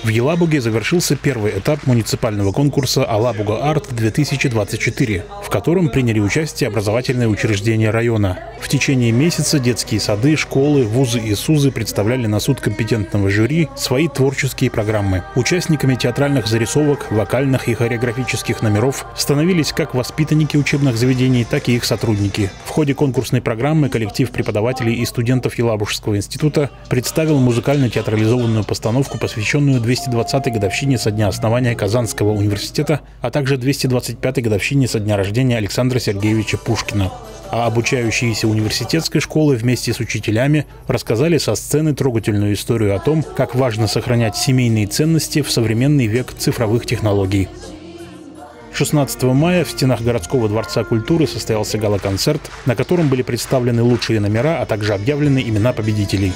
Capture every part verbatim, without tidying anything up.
В Елабуге завершился первый этап муниципального конкурса «Алабуга Арт-две тысячи двадцать четыре», в котором приняли участие образовательные учреждения района. В течение месяца детские сады, школы, вузы и СУЗы представляли на суд компетентного жюри свои творческие программы. Участниками театральных зарисовок, вокальных и хореографических номеров становились как воспитанники учебных заведений, так и их сотрудники. В ходе конкурсной программы коллектив преподавателей и студентов Елабужского института представил музыкально-театрализованную постановку, посвященную двести двадцатой годовщине со дня основания Казанского университета, а также двести двадцать пятой годовщине со дня рождения Александра Сергеевича Пушкина. А обучающиеся университетской школы вместе с учителями рассказали со сцены трогательную историю о том, как важно сохранять семейные ценности в современный век цифровых технологий. шестнадцатого мая в стенах городского дворца культуры состоялся гала-концерт, на котором были представлены лучшие номера, а также объявлены имена победителей.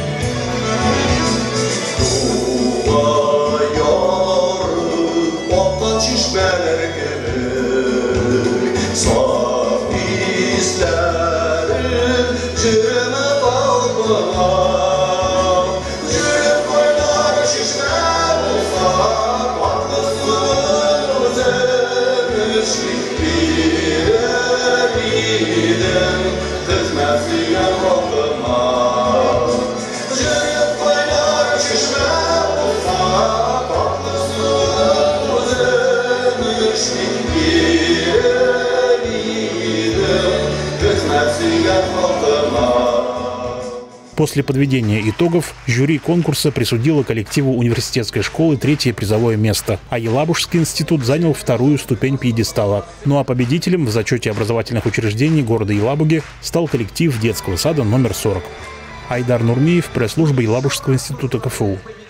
После подведения итогов жюри конкурса присудило коллективу университетской школы третье призовое место, а Елабужский институт занял вторую ступень пьедестала. Ну а победителем в зачете образовательных учреждений города Елабуги стал коллектив детского сада номер сорок. Айдар Нурмиев, пресс-служба Елабужского института КФУ.